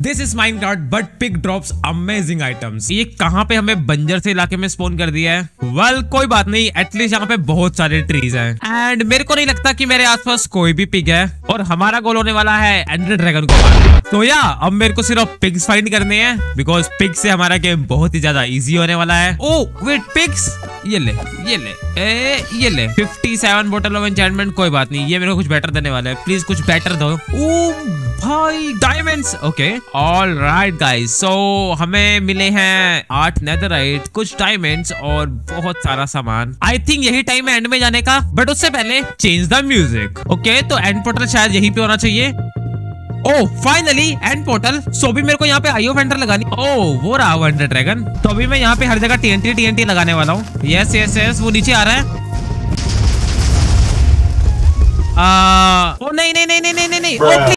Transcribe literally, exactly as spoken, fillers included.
This is Minecraft but pig drops amazing items. ये कहाँ पे हमें बंजर से इलाके में स्पॉन कर दिया है। वेल well, कोई बात नहीं, एटलीस्ट यहाँ पे बहुत सारे ट्रीज हैं एंड मेरे को नहीं लगता कि मेरे आसपास कोई भी पिग है और हमारा गोल होने वाला है एंडर ड्रैगन को मारना। तो या अब मेरे को सिर्फ पिग्स फाइंड करने हैं बिकॉज पिग से हमारा गेम बहुत ही ज्यादा इजी होने वाला है। ओ वेट, पिग्स, ये ले ये ले ए, ये ले सत्तावन बोतल ऑफ एन्चेंटमेंट। कोई बात नहीं, ये मेरे को कुछ बेटर देने वाला है। प्लीज कुछ बेटर दो। ओ भाई diamonds. Okay all right guys, so हमें मिले हैं आठ नेदरराइट, कुछ डायमंड्स और बहुत सारा सामान। आई थिंक यही टाइम है एंड में जाने का, बट उससे पहले चेंज द म्यूजिक। ओके तो एंड पोर्टल शायद यहीं पे होना चाहिए। Oh finally end portal. So अभी मेरे को यहाँ पे आई ऑफ एंडर लगानी। ओह वो रहा वो एंडर ड्रैगन। तो अभी मैं यहाँ पे हर जगह टीएनटी टीएनटी लगाने वाला हूँ। यस यस यस, वो नीचे आ रहा है। आ, ओ नहीं नहीं नहीं नहीं नहीं नहीं, नहीं।